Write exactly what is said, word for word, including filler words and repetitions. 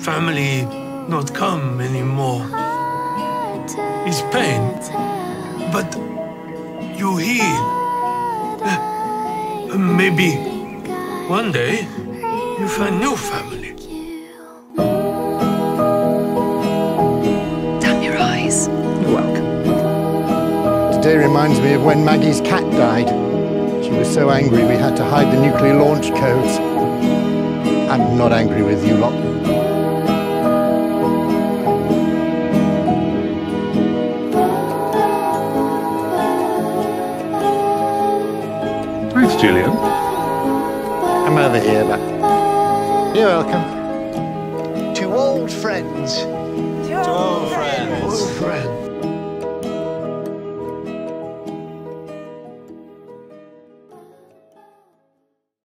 family not come anymore. It's pain, but you heal. Uh, maybe one day you find new family. Damn your eyes. You're welcome. Today reminds me of when Maggie's cat died. She was so angry we had to hide the nuclear launch codes. I'm not angry with you lot. Thanks, Julian. I'm over here, but you're welcome. To old friends. To old friends. Old friends.